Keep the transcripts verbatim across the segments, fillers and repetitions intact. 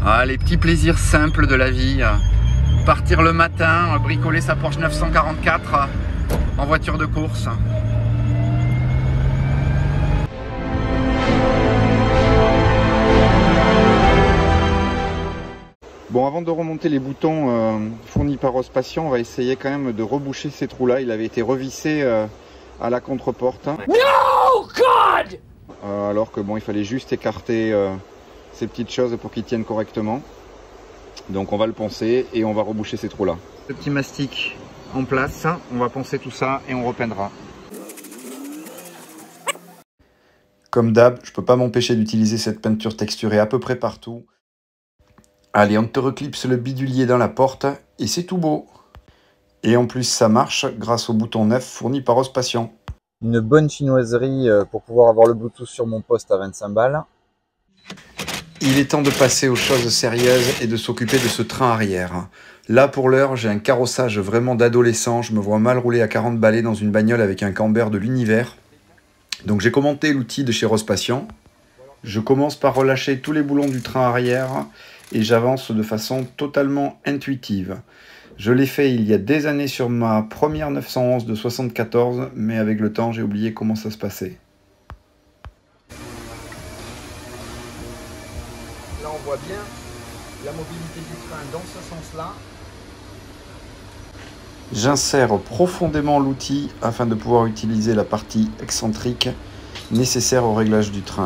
Ah, les petits plaisirs simples de la vie. Partir le matin, bricoler sa Porsche neuf cent quarante-quatre en voiture de course. Bon, avant de remonter les boutons euh, fournis par Rospatient, on va essayer quand même de reboucher ces trous-là. Il avait été revissé euh, à la contre-porte. No, God! Euh, alors que bon, il fallait juste écarter euh, ces petites choses pour qu'ils tiennent correctement. Donc on va le poncer et on va reboucher ces trous là. Le petit mastic en place, on va poncer tout ça et on repeindra. Comme d'hab, je peux pas m'empêcher d'utiliser cette peinture texturée à peu près partout. Allez, on te reclipse le bidulier dans la porte et c'est tout beau. Et en plus ça marche grâce au bouton neuf fourni par Rospatient. Une bonne chinoiserie pour pouvoir avoir le Bluetooth sur mon poste à vingt-cinq balles. Il est temps de passer aux choses sérieuses et de s'occuper de ce train arrière. Là, pour l'heure, j'ai un carrossage vraiment d'adolescent. Je me vois mal rouler à quarante balais dans une bagnole avec un camber de l'univers. Donc j'ai commandé l'outil de chez Rospatient. Je commence par relâcher tous les boulons du train arrière et j'avance de façon totalement intuitive. Je l'ai fait il y a des années sur ma première neuf cent onze de soixante-quatorze, mais avec le temps, j'ai oublié comment ça se passait. Là, on voit bien la mobilité du train dans ce sens-là. J'insère profondément l'outil afin de pouvoir utiliser la partie excentrique nécessaire au réglage du train.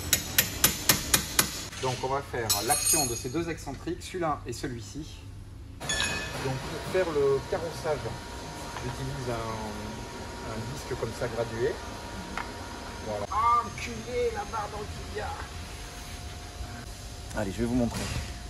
Donc on va faire l'action de ces deux excentriques, celui-là et celui-ci. Donc pour faire le carrossage, j'utilise un, un disque comme ça gradué. Voilà. Ah, enculé, la barre dans le tibia. Allez, je vais vous montrer.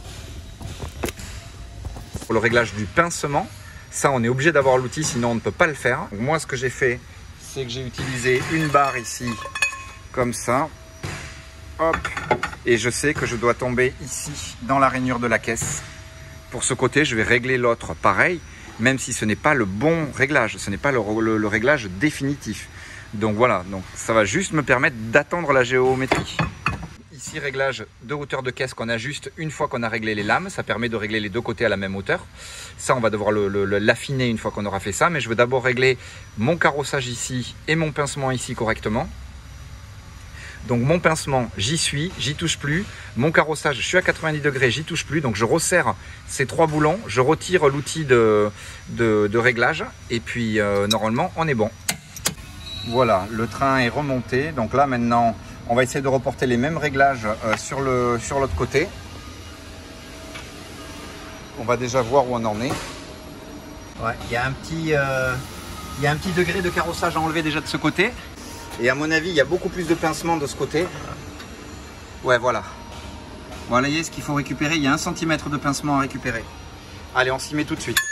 Pour le réglage du pincement, ça on est obligé d'avoir l'outil, sinon on ne peut pas le faire. Donc moi ce que j'ai fait, c'est que j'ai utilisé une barre ici, comme ça. Hop. Et je sais que je dois tomber ici, dans la rainure de la caisse. Pour ce côté, je vais régler l'autre pareil, même si ce n'est pas le bon réglage, ce n'est pas le, le, le réglage définitif. Donc voilà, donc ça va juste me permettre d'attendre la géométrie. Ici, réglage de hauteur de caisse qu'on ajuste une fois qu'on a réglé les lames. Ça permet de régler les deux côtés à la même hauteur. Ça, on va devoir le, le, l'affiner une fois qu'on aura fait ça. Mais je veux d'abord régler mon carrossage ici et mon pincement ici correctement. Donc mon pincement, j'y suis, j'y touche plus. Mon carrossage, je suis à quatre-vingt-dix degrés, j'y touche plus. Donc je resserre ces trois boulons, je retire l'outil de, de, de réglage. Et puis euh, normalement, on est bon. Voilà, le train est remonté. Donc là maintenant, on va essayer de reporter les mêmes réglages euh, sur le, sur l'autre côté. On va déjà voir où on en est. Ouais, il y a un petit, euh, il y a un petit degré de carrossage à enlever déjà de ce côté. Et à mon avis, il y a beaucoup plus de pincement de ce côté. Ouais, voilà. Voilà, voyez ce qu'il faut récupérer. Il y a un centimètre de pincement à récupérer. Allez, on s'y met tout de suite.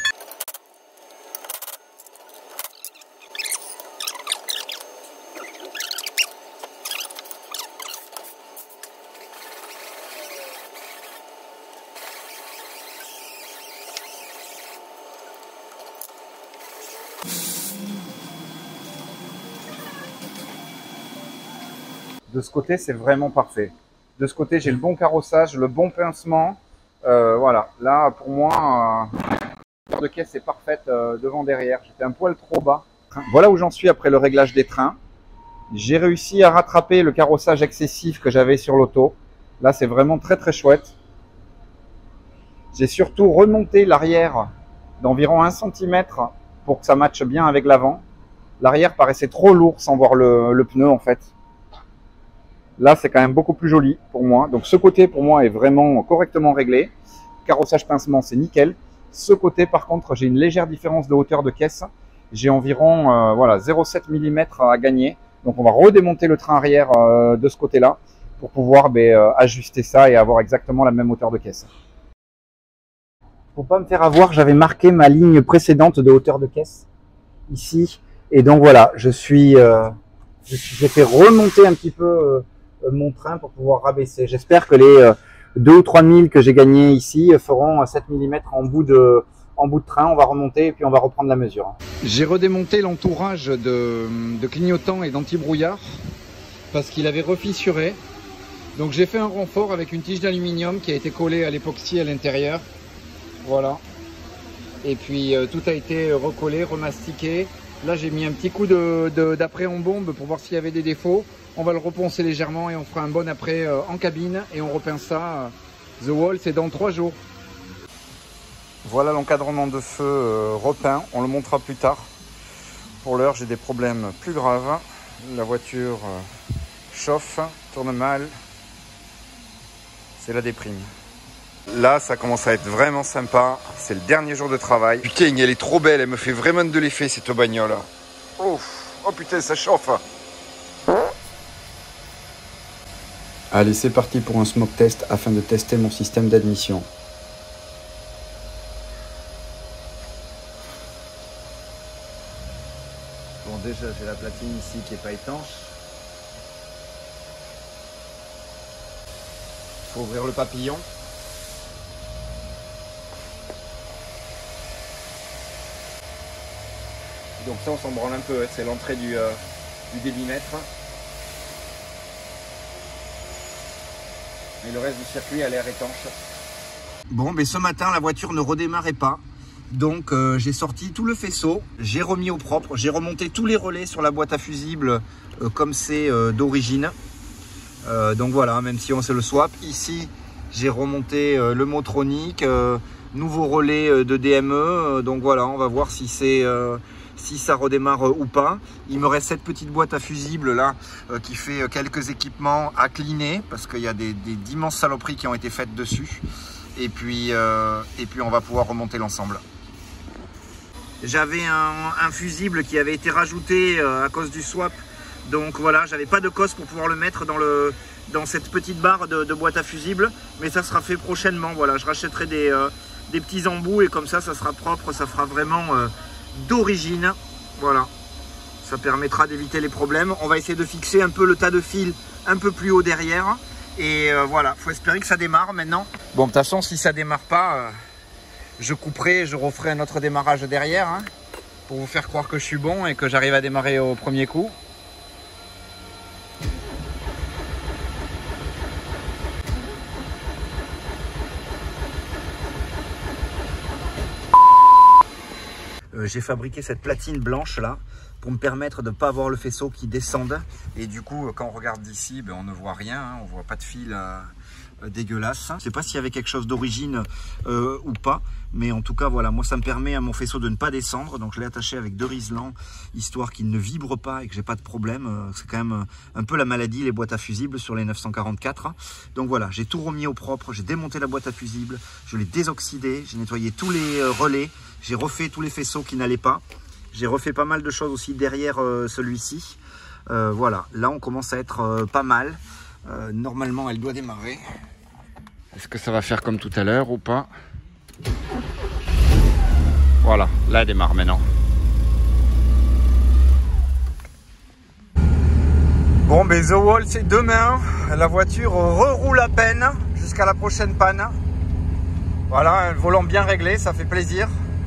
De ce côté, c'est vraiment parfait. De ce côté, j'ai le bon carrossage, le bon pincement. Euh, voilà, là, pour moi, euh, de caisse est parfaite euh, devant, derrière. J'étais un poil trop bas. Voilà où j'en suis après le réglage des trains. J'ai réussi à rattraper le carrossage excessif que j'avais sur l'auto. Là, c'est vraiment très, très chouette. J'ai surtout remonté l'arrière d'environ un centimètre pour que ça matche bien avec l'avant. L'arrière paraissait trop lourd sans voir le, le pneu, en fait. Là, c'est quand même beaucoup plus joli pour moi. Donc, ce côté, pour moi, est vraiment correctement réglé. Carrossage pincement, c'est nickel. Ce côté, par contre, j'ai une légère différence de hauteur de caisse. J'ai environ euh, voilà, zéro virgule sept millimètres à gagner. Donc, on va redémonter le train arrière euh, de ce côté-là pour pouvoir ben, euh, ajuster ça et avoir exactement la même hauteur de caisse. Pour pas me faire avoir, j'avais marqué ma ligne précédente de hauteur de caisse ici. Et donc, voilà, je suis, euh, j'ai fait remonter un petit peu... Euh, mon train pour pouvoir rabaisser. J'espère que les euh, deux ou trois mille que j'ai gagnés ici feront sept millimètres en bout de en bout de train. On va remonter et puis on va reprendre la mesure. J'ai redémonté l'entourage de, de clignotants et d'anti-brouillard parce qu'il avait refissuré. Donc j'ai fait un renfort avec une tige d'aluminium qui a été collée à l'époxy à l'intérieur. Voilà. Et puis euh, tout a été recollé, remastiqué. Là j'ai mis un petit coup de, de, d'après en bombe pour voir s'il y avait des défauts. On va le reponcer légèrement et on fera un bon après euh, en cabine et on repeint ça. Euh, The Wall, c'est dans trois jours. Voilà l'encadrement de feu euh, repeint, on le montrera plus tard. Pour l'heure j'ai des problèmes plus graves. La voiture euh, chauffe, tourne mal. C'est la déprime. Là ça commence à être vraiment sympa. C'est le dernier jour de travail. Putain, elle est trop belle, elle me fait vraiment de l'effet cette bagnole. Oh, oh putain, ça chauffe. Allez, c'est parti pour un smoke test afin de tester mon système d'admission. Bon, déjà j'ai la platine ici qui n'est pas étanche. Il faut ouvrir le papillon. Donc ça on s'en branle un peu, c'est l'entrée du, euh, du débitmètre. Et le reste du circuit a l'air étanche. Bon, mais ce matin la voiture ne redémarrait pas. Donc euh, j'ai sorti tout le faisceau, j'ai remis au propre, j'ai remonté tous les relais sur la boîte à fusibles euh, comme c'est euh, d'origine. Euh, donc voilà, même si on sait le swap. Ici j'ai remonté euh, le Motronic, euh, nouveau relais euh, de D M E. Euh, donc voilà, on va voir si c'est... Euh, si ça redémarre ou pas. Il me reste cette petite boîte à fusibles là euh, qui fait quelques équipements à cleaner parce qu'il y a des, des d'immenses saloperies qui ont été faites dessus et puis, euh, et puis on va pouvoir remonter l'ensemble. J'avais un, un fusible qui avait été rajouté euh, à cause du swap, donc voilà, j'avais pas de cosse pour pouvoir le mettre dans, le, dans cette petite barre de, de boîte à fusibles, mais ça sera fait prochainement. Voilà, je rachèterai des, euh, des petits embouts et comme ça ça sera propre, ça fera vraiment euh, d'origine. Voilà, ça permettra d'éviter les problèmes. On va essayer de fixer un peu le tas de fils un peu plus haut derrière et euh, voilà, faut espérer que ça démarre maintenant. Bon, de toute façon si ça démarre pas euh, je couperai, je referai un autre démarrage derrière hein, pour vous faire croire que je suis bon et que j'arrive à démarrer au premier coup. Euh, j'ai fabriqué cette platine blanche là pour me permettre de ne pas avoir le faisceau qui descende et du coup quand on regarde d'ici ben, on ne voit rien, hein, on voit pas de fil euh, euh, dégueulasse. Je ne sais pas s'il y avait quelque chose d'origine euh, ou pas, mais en tout cas voilà, moi ça me permet à mon faisceau de ne pas descendre, donc je l'ai attaché avec deux riselants histoire qu'il ne vibre pas et que j'ai pas de problème. Euh, c'est quand même un peu la maladie les boîtes à fusibles sur les neuf cent quarante-quatre. Donc voilà, j'ai tout remis au propre, j'ai démonté la boîte à fusibles, je l'ai désoxydé, j'ai nettoyé tous les euh, relais. J'ai refait tous les faisceaux qui n'allaient pas. J'ai refait pas mal de choses aussi derrière euh, celui-ci. Euh, voilà, là on commence à être euh, pas mal. Euh, normalement elle doit démarrer. Est-ce que ça va faire comme tout à l'heure ou pas? Voilà, là elle démarre maintenant. Bon, ben The Wall c'est demain. La voiture reroule à peine jusqu'à la prochaine panne. Voilà, un volant bien réglé, ça fait plaisir.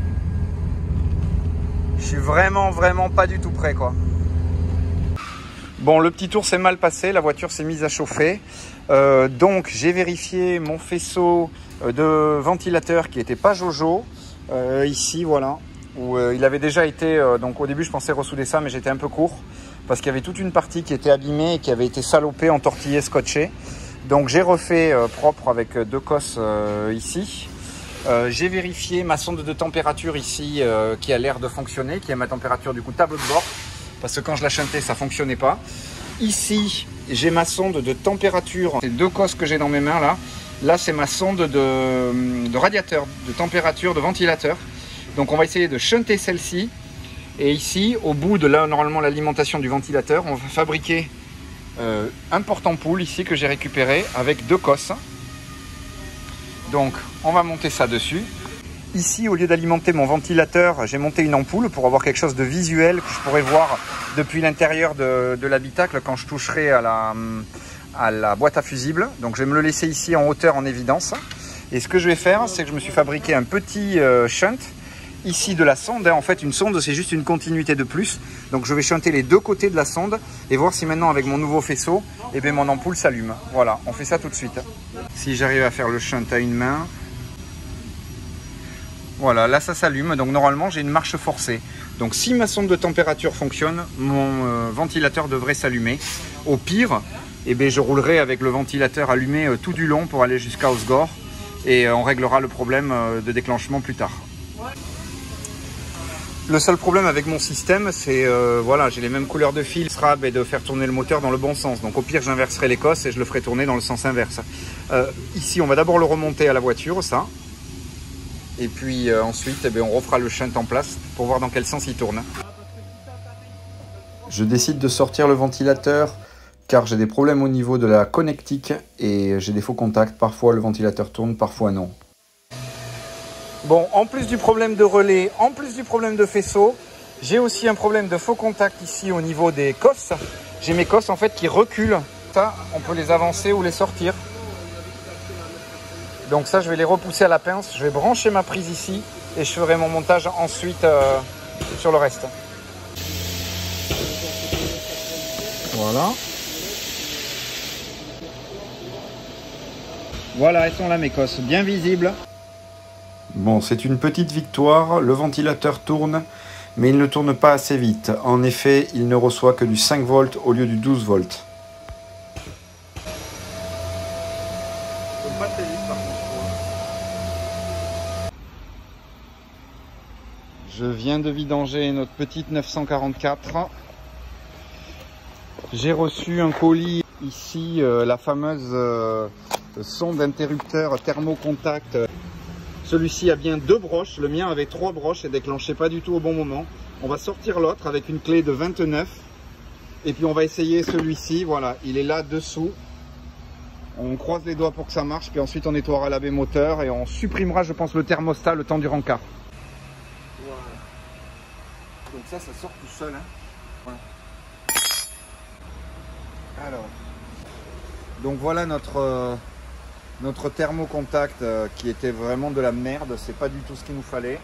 Je suis vraiment, vraiment pas du tout prêt, quoi. Bon, le petit tour s'est mal passé, la voiture s'est mise à chauffer. Euh, donc, j'ai vérifié mon faisceau de ventilateur qui n'était pas Jojo. Euh, ici, voilà, où euh, il avait déjà été... Euh, donc, au début, je pensais ressouder ça, mais j'étais un peu court. Parce qu'il y avait toute une partie qui était abîmée et qui avait été salopée, entortillée, scotchée. Donc, j'ai refait euh, propre avec deux cosses euh, ici. Euh, j'ai vérifié ma sonde de température ici euh, qui a l'air de fonctionner, qui est ma température du coup tableau de bord, parce que quand je la shuntais ça fonctionnait pas. Ici j'ai ma sonde de température, ces deux cosses que j'ai dans mes mains là, là c'est ma sonde de, de radiateur, de température, de ventilateur. Donc on va essayer de shunter celle-ci et ici au bout de là normalement l'alimentation du ventilateur, on va fabriquer euh, un porte-ampoule ici que j'ai récupéré avec deux cosses. Donc on va monter ça dessus. Ici, au lieu d'alimenter mon ventilateur, j'ai monté une ampoule pour avoir quelque chose de visuel que je pourrais voir depuis l'intérieur de, de l'habitacle quand je toucherai à la, à la boîte à fusibles. Donc je vais me le laisser ici en hauteur en évidence. Et ce que je vais faire, c'est que je me suis fabriqué un petit euh, shunt ici de la sonde. En fait, une sonde, c'est juste une continuité de plus. Donc, je vais shunter les deux côtés de la sonde et voir si maintenant, avec mon nouveau faisceau, eh bien, mon ampoule s'allume. Voilà, on fait ça tout de suite. Si j'arrive à faire le shunt à une main, voilà, là, ça s'allume. Donc, normalement, j'ai une marche forcée. Donc, si ma sonde de température fonctionne, mon euh, ventilateur devrait s'allumer. Au pire, eh bien, je roulerai avec le ventilateur allumé euh, tout du long pour aller jusqu'à Osgore. Et euh, on réglera le problème euh, de déclenchement plus tard. Le seul problème avec mon système, c'est euh, voilà, j'ai les mêmes couleurs de fil, S R A B, et de faire tourner le moteur dans le bon sens. Donc au pire, j'inverserai les cosses et je le ferai tourner dans le sens inverse. Euh, ici, on va d'abord le remonter à la voiture, ça. Et puis euh, ensuite, eh bien, on refera le shunt en place pour voir dans quel sens il tourne. Je décide de sortir le ventilateur car j'ai des problèmes au niveau de la connectique et j'ai des faux contacts. Parfois le ventilateur tourne, parfois non. Bon, en plus du problème de relais, en plus du problème de faisceau, j'ai aussi un problème de faux contact ici au niveau des cosses. J'ai mes cosses en fait qui reculent. Ça, on peut les avancer ou les sortir. Donc ça, je vais les repousser à la pince. Je vais brancher ma prise ici et je ferai mon montage ensuite euh, sur le reste. Voilà. Voilà, elles sont là mes cosses, bien visibles. Bon, c'est une petite victoire, le ventilateur tourne, mais il ne tourne pas assez vite. En effet, il ne reçoit que du cinq volts au lieu du douze volts. Pas très vite, par contre. Je viens de vidanger notre petite neuf cent quarante-quatre. J'ai reçu un colis ici, euh, la fameuse euh, sonde interrupteur thermocontact. Celui-ci a bien deux broches, le mien avait trois broches et déclenchait pas du tout au bon moment. On va sortir l'autre avec une clé de vingt-neuf et puis on va essayer celui-ci, voilà, il est là dessous. On croise les doigts pour que ça marche, puis ensuite on nettoiera l'A B moteur et on supprimera, je pense, le thermostat le temps du rencard. Voilà. Donc ça, ça sort tout seul. Hein. Voilà. Alors, donc voilà notre... Euh, Notre thermocontact euh, qui était vraiment de la merde, c'est pas du tout ce qu'il nous fallait.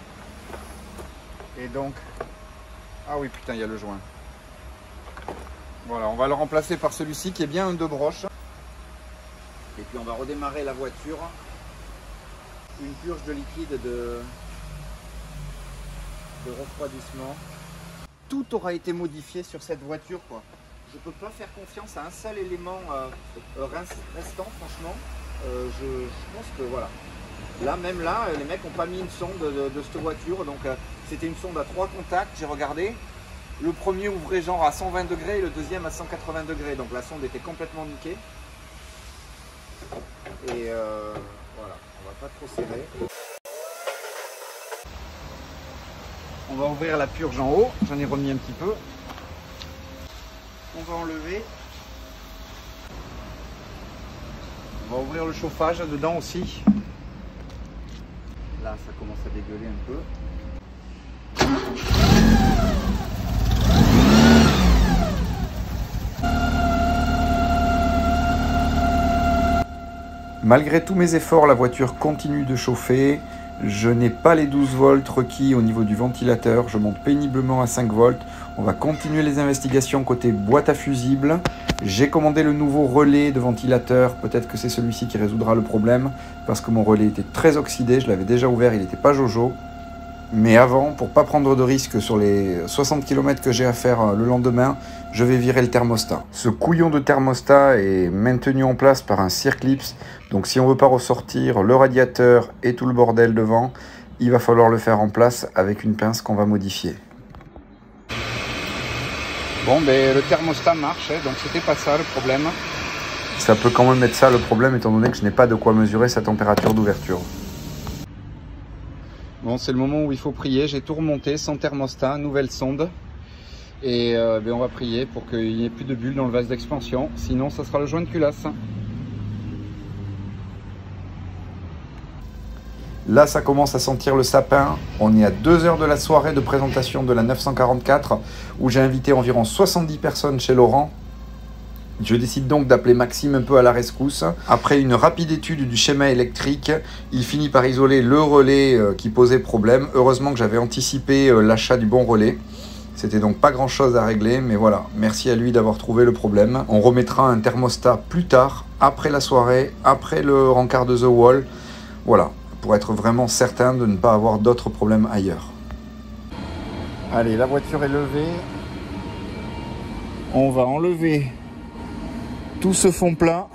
Et donc, ah oui putain, il y a le joint. Voilà, on va le remplacer par celui-ci qui est bien un deux broches. Et puis on va redémarrer la voiture. Une purge de liquide de, de refroidissement. Tout aura été modifié sur cette voiture, quoi. Je peux pas faire confiance à un seul élément euh, restant, franchement. Euh, je, je pense que voilà. Là, même là, les mecs n'ont pas mis une sonde de, de cette voiture. Donc, euh, c'était une sonde à trois contacts. J'ai regardé. Le premier ouvrait genre à cent vingt degrés et le deuxième à cent quatre-vingts degrés. Donc, la sonde était complètement niquée. Et euh, voilà, on va pas trop serrer. On va ouvrir la purge en haut. J'en ai remis un petit peu. On va enlever. On va ouvrir le chauffage dedans aussi. Là, ça commence à dégueuler un peu. Malgré tous mes efforts, la voiture continue de chauffer. Je n'ai pas les douze volts requis au niveau du ventilateur. Je monte péniblement à cinq volts. On va continuer les investigations côté boîte à fusibles. J'ai commandé le nouveau relais de ventilateur. Peut-être que c'est celui-ci qui résoudra le problème parce que mon relais était très oxydé. Je l'avais déjà ouvert, il n'était pas jojo. Mais avant, pour ne pas prendre de risque sur les soixante kilomètres que j'ai à faire le lendemain, je vais virer le thermostat. Ce couillon de thermostat est maintenu en place par un circlips. Donc si on ne veut pas ressortir le radiateur et tout le bordel devant, il va falloir le faire en place avec une pince qu'on va modifier. Bon, ben le thermostat marche, hein, donc c'était pas ça le problème. Ça peut quand même être ça le problème étant donné que je n'ai pas de quoi mesurer sa température d'ouverture. Bon, c'est le moment où il faut prier. J'ai tout remonté sans thermostat, nouvelle sonde. Et euh, ben on va prier pour qu'il n'y ait plus de bulles dans le vase d'expansion. Sinon, ça sera le joint de culasse. Là, ça commence à sentir le sapin. On est à deux heures de la soirée de présentation de la neuf cent quarante-quatre où j'ai invité environ soixante-dix personnes chez Laurent. Je décide donc d'appeler Maxime un peu à la rescousse. Après une rapide étude du schéma électrique, il finit par isoler le relais qui posait problème. Heureusement que j'avais anticipé l'achat du bon relais. C'était donc pas grand chose à régler, mais voilà, merci à lui d'avoir trouvé le problème. On remettra un thermostat plus tard, après la soirée, après le rencard de The Wall. Voilà, pour être vraiment certain de ne pas avoir d'autres problèmes ailleurs. Allez, la voiture est levée. On va enlever tout ce fond plat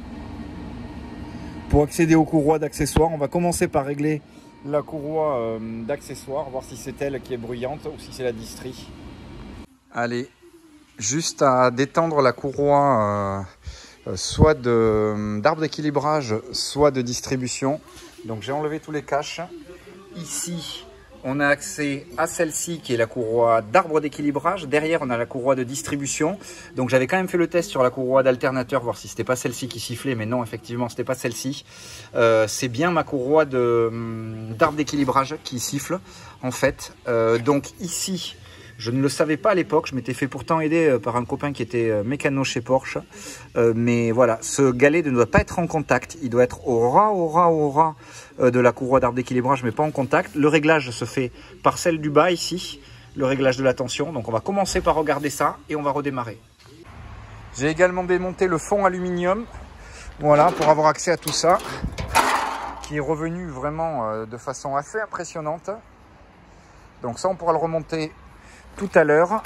pour accéder aux courroies d'accessoires. On va commencer par régler la courroie euh, d'accessoires, voir si c'est elle qui est bruyante ou si c'est la distrie. Allez, juste à détendre la courroie euh, soit d'arbre d'équilibrage, soit de distribution. Donc j'ai enlevé tous les caches. Ici, on a accès à celle-ci qui est la courroie d'arbre d'équilibrage. Derrière, on a la courroie de distribution. Donc j'avais quand même fait le test sur la courroie d'alternateur, voir si c'était pas celle-ci qui sifflait. Mais non, effectivement, c'était pas celle-ci. Euh, c'est bien ma courroie d'arbre d'équilibrage qui siffle, en fait. Euh, donc ici, je ne le savais pas à l'époque. Je m'étais fait pourtant aider par un copain qui était mécano chez Porsche. Euh, mais voilà, ce galet ne doit pas être en contact. Il doit être au ras, au ras, au ras de la courroie d'arbre d'équilibrage, mais pas en contact. Le réglage se fait par celle du bas ici, le réglage de la tension. Donc on va commencer par regarder ça et on va redémarrer. J'ai également démonté le fond aluminium, voilà, pour avoir accès à tout ça, qui est revenu vraiment de façon assez impressionnante. Donc ça, on pourra le remonter tout à l'heure.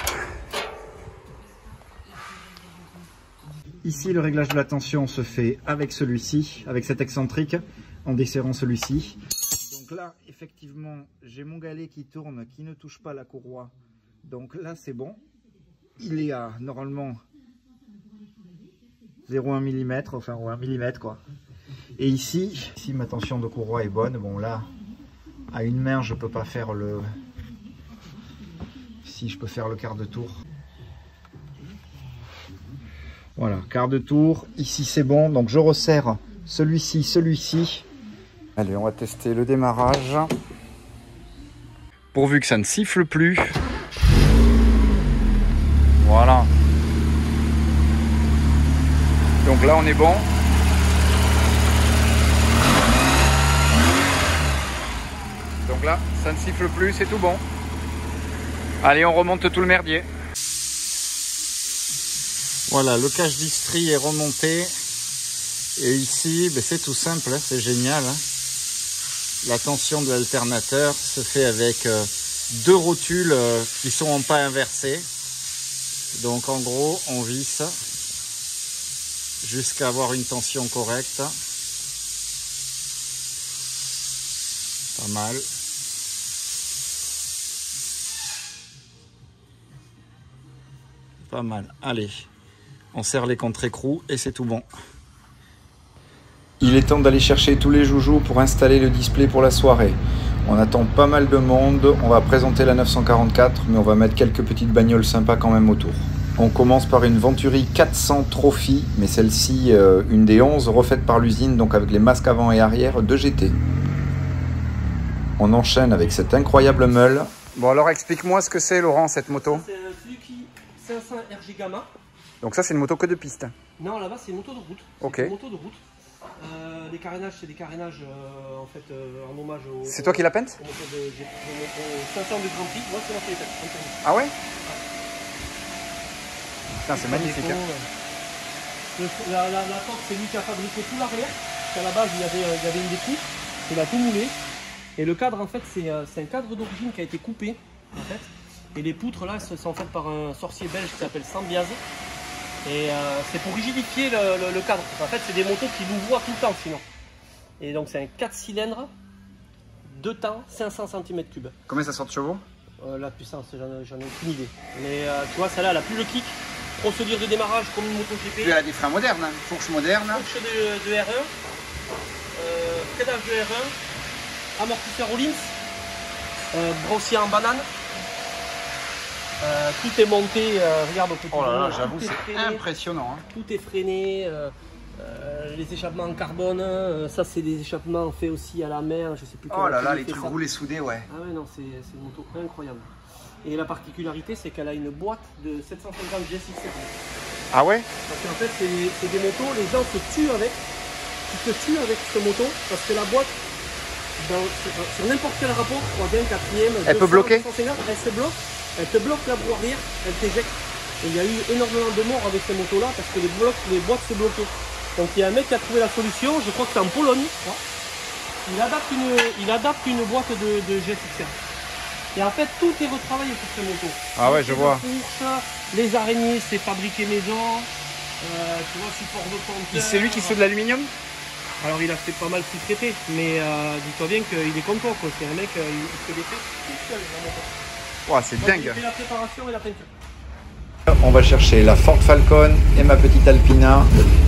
Ici, le réglage de la tension se fait avec celui-ci, avec cet excentrique, en desserrant celui-ci. Donc là, effectivement, j'ai mon galet qui tourne, qui ne touche pas la courroie. Donc là, c'est bon. Il est à, normalement, zéro virgule un millimètre, enfin, ou un millimètre, quoi. Et ici, ici, ma tension de courroie est bonne. Bon, là, à une main, je peux pas faire le... Si, je peux faire le quart de tour. Voilà, quart de tour. Ici, c'est bon. Donc, je resserre celui-ci, celui-ci. Allez, on va tester le démarrage. Pourvu que ça ne siffle plus. Voilà. Donc là, on est bon. Donc là, ça ne siffle plus, c'est tout bon. Allez, on remonte tout le merdier. Voilà, le cache distri est remonté. Et ici, ben c'est tout simple, hein, c'est génial. Hein. La tension de l'alternateur se fait avec euh, deux rotules euh, qui sont en pas inversés. Donc en gros, on visse jusqu'à avoir une tension correcte. Pas mal. Pas mal. Allez, on serre les contre-écrous et c'est tout bon. Il est temps d'aller chercher tous les joujoux pour installer le display pour la soirée. On attend pas mal de monde, on va présenter la neuf cent quarante-quatre, mais on va mettre quelques petites bagnoles sympas quand même autour. On commence par une Venturi quatre cents Trophy, mais celle-ci, euh, une des onze refaites par l'usine, donc avec les masques avant et arrière de G T. On enchaîne avec cette incroyable meule. Bon alors explique-moi ce que c'est Laurent, cette moto. C'est un Suzuki cinq cents R G Gamma. Donc ça c'est une moto que de piste. Non, là-bas c'est une moto de route. Ok. Une moto de route. Euh, les carénages, c'est des carénages euh, en fait euh, en hommage au. C'est toi qui la peinte? Au moteur de, de, de, de cinq cents de Grand Prix. Moi c'est moi qui l'ai fait. Ah ouais? Putain, c'est magnifique. Hein. Le, la, la, la porte, c'est lui qui a fabriqué tout l'arrière. Parce qu'à la base il y avait, il y avait une découpe. Il a tout moulé. Et le cadre en fait c'est un cadre d'origine qui a été coupé en fait. Et les poutres là sont faites par un sorcier belge qui s'appelle Sambiaz. Et euh, c'est pour rigidifier le, le, le cadre. En fait, c'est des motos qui nous voient tout le temps sinon. Et donc, c'est un quatre cylindres, deux temps, cinq cents centimètres cubes. Combien ça sort de chevaux? euh, La puissance, j'en ai aucune idée. Mais euh, tu vois, celle-là, elle a plus le kick. Procédure de démarrage comme une moto G P. Elle a des freins modernes, hein. Fourche moderne. Fourche de, de R un, euh, freinage de R un, amortisseur Rollins, euh, brossier en banane. Euh, tout est monté, euh, regarde au petit. Oh là là, j'avoue, c'est impressionnant. Hein. Tout est freiné, euh, euh, les échappements en carbone, euh, ça c'est des échappements faits aussi à la main, je sais plus. Oh là là, les trucs ça. roulés soudés, ouais. Ah ouais, non, c'est une moto incroyable. Et la particularité, c'est qu'elle a une boîte de sept cent cinquante G S X sept. Ah ouais? Parce qu'en fait, c'est des motos, les gens se tuent avec. Tu te tues avec ce moto parce que la boîte, dans, sur n'importe quel rapport, troisième, quatrième, elle peut bloquer? deux cents, deux cent cinquante, elle se bloque, elle te bloque la roue arrière, elle t'éjecte. Et il y a eu énormément de morts avec ces motos-là parce que les, blocs, les boîtes se bloquaient. Donc il y a un mec qui a trouvé la solution, je crois que c'est en Pologne. Il adapte une, il adapte une boîte de, de G S X R. Et en fait, tout est retravaillé pour ces motos. Ah ouais, je vois. Fourche, les araignées, c'est fabriqué maison. Euh, tu vois, support de compteur. C'est lui qui fait de l'aluminium? Alors il a fait pas mal sous-traité, mais euh, dis-toi bien qu'il est content, quoi. C'est un mec, euh, il fait des faits tout seul. Wow, c'est dingue. Il fait la préparation et la peinture. On va chercher la Ford Falcon et ma petite Alpina.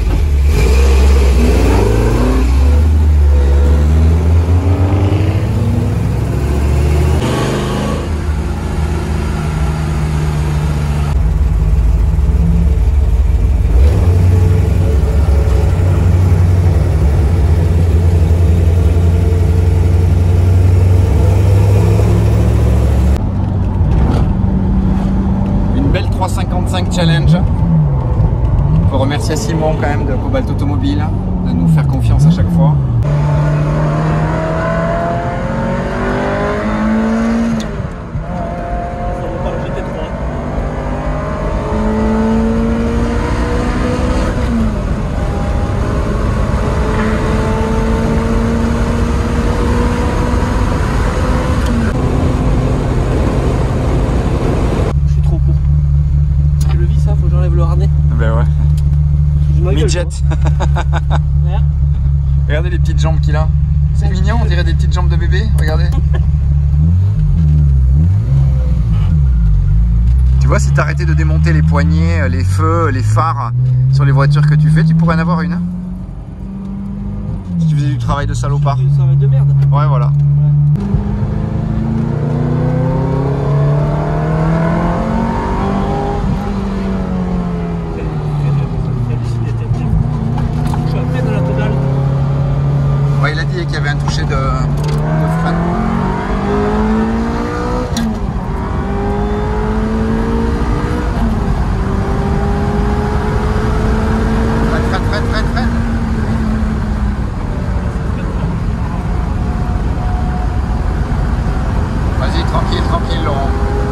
trois cinquante-cinq Challenge. On peut remercier Simon quand même de Cobalt Automobile de nous faire confiance à chaque fois. Midget. Regardez les petites jambes qu'il a. C'est mignon, on dirait des petites jambes de bébé. Regardez. Tu vois, si tu arrêtais de démonter les poignées, les feux, les phares sur les voitures que tu fais, tu pourrais en avoir une. Hein, si tu faisais du travail de salopard. Du travail de merde. Ouais, voilà. Ouais. Ouais, il a dit qu'il y avait un toucher de, de frein. Freine, freine, freine, freine, freine. Vas-y, tranquille, tranquille, Laurent.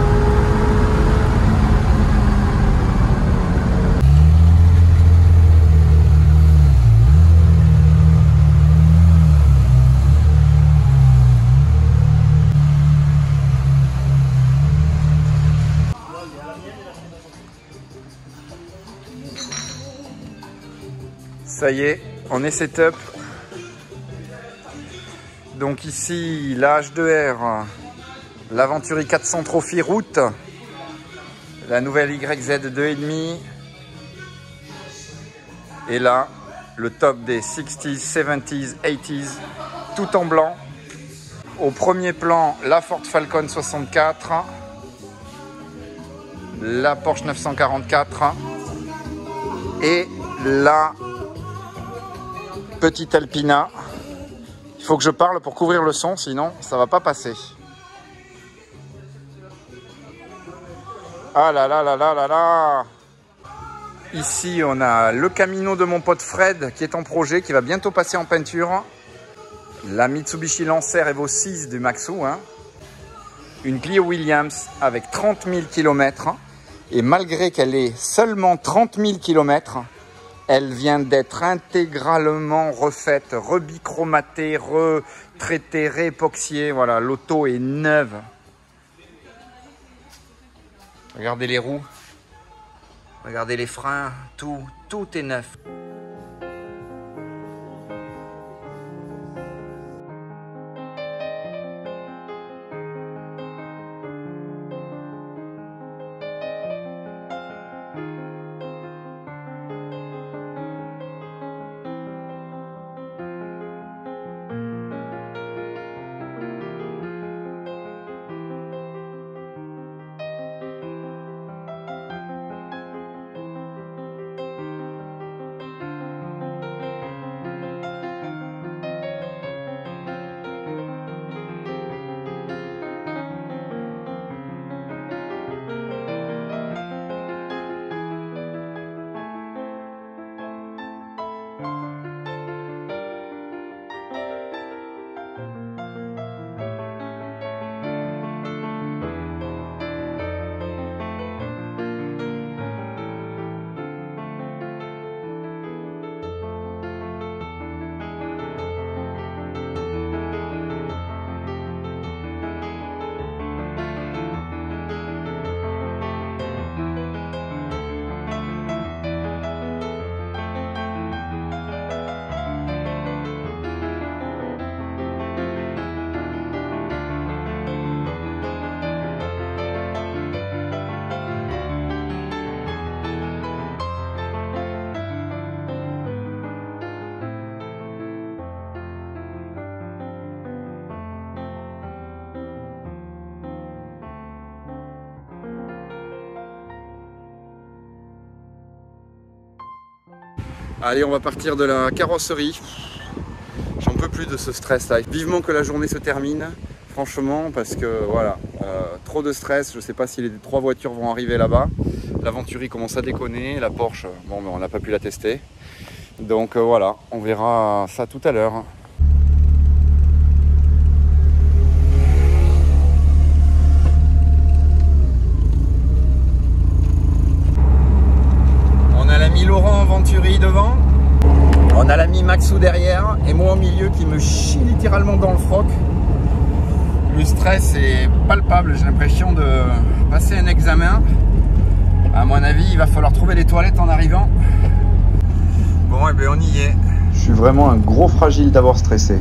Ça y est, on est setup. Donc ici, la H deux R, l'Aventuri quatre cents Trophy route, la nouvelle Y Z deux virgule cinq. Et là, le top des sixties, seventies, eighties, tout en blanc. Au premier plan, la Ford Falcon soixante-quatre, la Porsche neuf cent quarante-quatre et la petite Alpina. Il faut que je parle pour couvrir le son, sinon ça va pas passer. Ah là là là là là là. Ici on a le Camino de mon pote Fred qui est en projet, qui va bientôt passer en peinture. La Mitsubishi Lancer Evo six du Maxou, hein. Une Clio Williams avec trente mille kilomètres. Et malgré qu'elle ait seulement trente mille kilomètres, elle vient d'être intégralement refaite, rebichromatée, retraitée, réépoxiée. Voilà, l'auto est neuve. Regardez les roues. Regardez les freins. Tout, tout est neuf. Allez, on va partir de la carrosserie. J'en peux plus de ce stress là. Vivement que la journée se termine, franchement, parce que voilà, euh, trop de stress. Je sais pas si les trois voitures vont arriver là-bas. L'Aventuri commence à déconner, la Porsche, bon, mais on n'a pas pu la tester. Donc euh, voilà, on verra ça tout à l'heure. On a l'ami Laurent Venturi devant. On a l'ami Maxou derrière et moi au milieu qui me chie littéralement dans le froc. Le stress est palpable, j'ai l'impression de passer un examen. À mon avis, il va falloir trouver les toilettes en arrivant. Bon, et bien on y est. Je suis vraiment un gros fragile d'avoir stressé.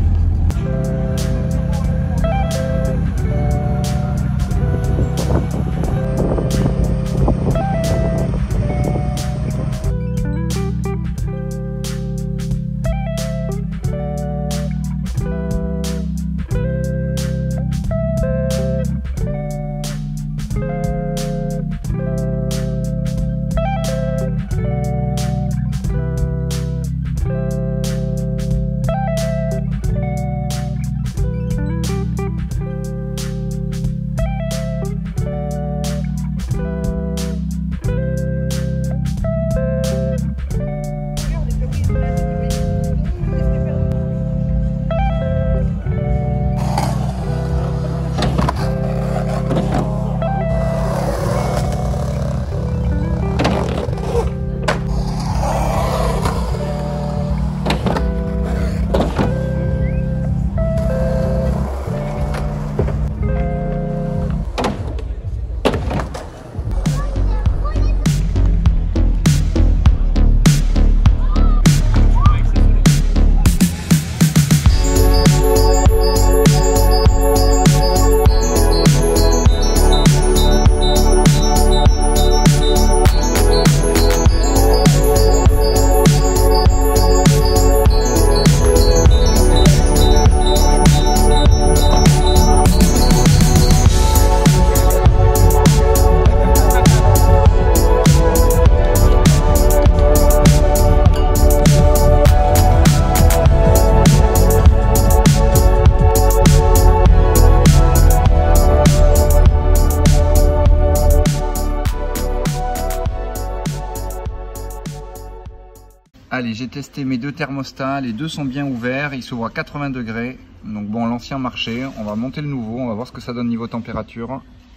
Allez, j'ai testé mes deux thermostats, les deux sont bien ouverts, ils s'ouvrent à quatre-vingts degrés. Donc bon, l'ancien marchait, on va monter le nouveau, on va voir ce que ça donne niveau température.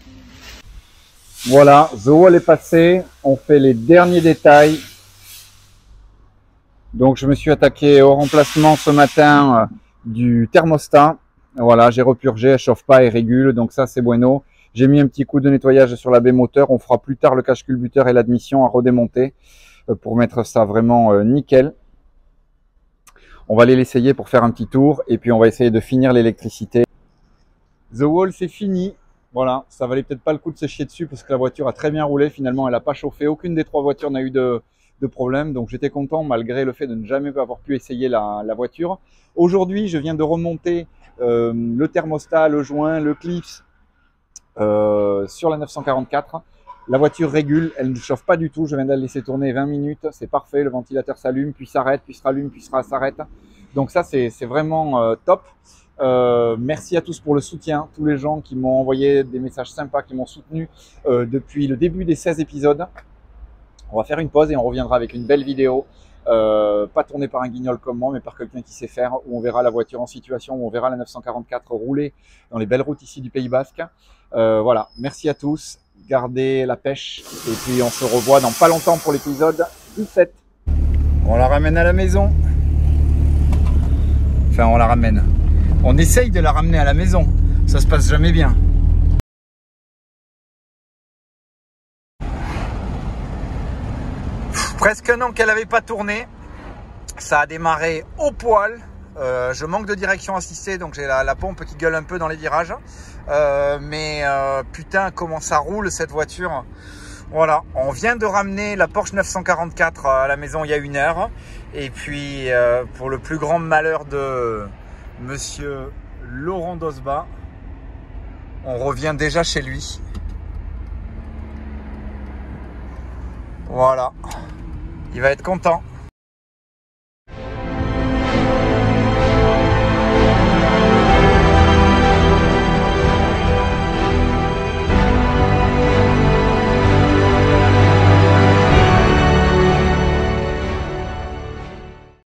Voilà, The Wall est passé, on fait les derniers détails. Donc je me suis attaqué au remplacement ce matin euh, du thermostat. Voilà, j'ai repurgé, elle chauffe pas et régule, donc ça c'est bueno. J'ai mis un petit coup de nettoyage sur la baie moteur, on fera plus tard le cache culbuteur et l'admission à redémonter pour mettre ça vraiment euh, nickel. On va aller l'essayer pour faire un petit tour et puis on va essayer de finir l'électricité. The Wall c'est fini. Voilà, ça valait peut-être pas le coup de se chier dessus parce que la voiture a très bien roulé. Finalement, elle n'a pas chauffé. Aucune des trois voitures n'a eu de, de problème. Donc j'étais content malgré le fait de ne jamais avoir pu essayer la, la voiture. Aujourd'hui, je viens de remonter euh, le thermostat, le joint, le clips euh, sur la neuf cent quarante-quatre. La voiture régule, elle ne chauffe pas du tout. Je viens de la laisser tourner vingt minutes, c'est parfait. Le ventilateur s'allume, puis s'arrête, puis se rallume, puis s'arrête. Donc ça, c'est vraiment euh, top. Euh, merci à tous pour le soutien, tous les gens qui m'ont envoyé des messages sympas, qui m'ont soutenu euh, depuis le début des seize épisodes. On va faire une pause et on reviendra avec une belle vidéo. Euh, pas tournée par un guignol comme moi, mais par quelqu'un qui sait faire, où on verra la voiture en situation, où on verra la neuf cent quarante-quatre rouler dans les belles routes ici du Pays Basque. Euh, voilà, merci à tous. Gardez la pêche et puis on se revoit dans pas longtemps pour l'épisode dix-sept. On la ramène à la maison. Enfin, on la ramène. On essaye de la ramener à la maison. Ça se passe jamais bien. Presque un an qu'elle n'avait pas tourné. Ça a démarré au poil. Euh, je manque de direction assistée, donc j'ai la, la pompe qui gueule un peu dans les virages. Euh, mais euh, putain, comment ça roule cette voiture. Voilà, on vient de ramener la Porsche neuf cent quarante-quatre à la maison il y a une heure. Et puis, euh, pour le plus grand malheur de monsieur Laurent Dosba, on revient déjà chez lui. Voilà, il va être content.